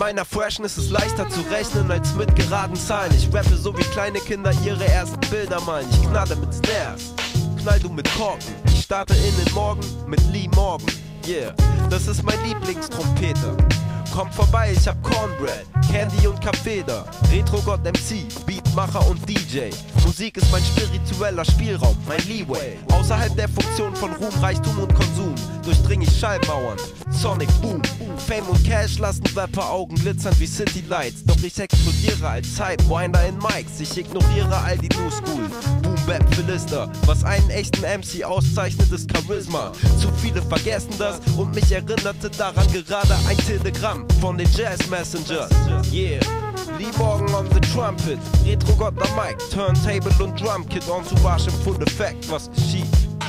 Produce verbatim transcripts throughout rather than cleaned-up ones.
meiner Freshness ist leichter zu rechnen als mit geraden Zahlen. Ich rappe so wie kleine Kinder ihre ersten Bilder malen. Ich knalle mit Snares, knall du mit Korken. Ich starte in den Morgen mit Lee Morgan. Yeah, das ist mein Lieblingstrompeter. Kommt vorbei, ich hab Cornbread, Candy und Kaffee da. Retro-Gott M C, Beatmacher und D J. Musik ist mein spiritueller Spielraum, mein Leeway. Außerhalb der Funktion von Ruhm, Reichtum und Konsum durchdring ich Schallmauern, Sonic Boom. Fame und Cash lassen Rapper Augen glitzern wie City Lights. Doch ich explodiere als Sidewinder in Mics. Ich ignoriere all die New School Boom Bap Philister. Was einen echten M C auszeichnet, ist Charisma. Zu viele vergessen das und mich erinnerte daran gerade ein Telegramm von den Jazz Messengers. Yeah, Lee Morgan on the Trumpet, Retro-Gott am Mic, Turntable und Drumkit, Entourage im Full Effect. Was geschieht?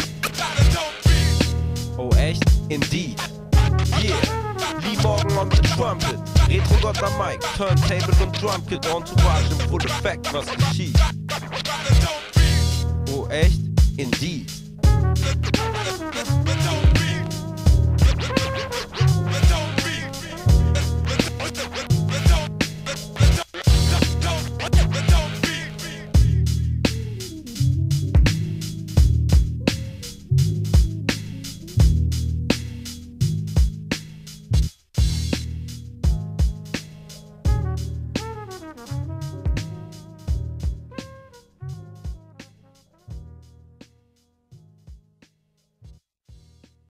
Oh echt? Indeed. Yeah, Lee Morgan on the Trumpet, Retro-Gott am Mic, Turntable und Drumkit, Entourage im Full Effect. Was geschieht? Oh echt? Indeed.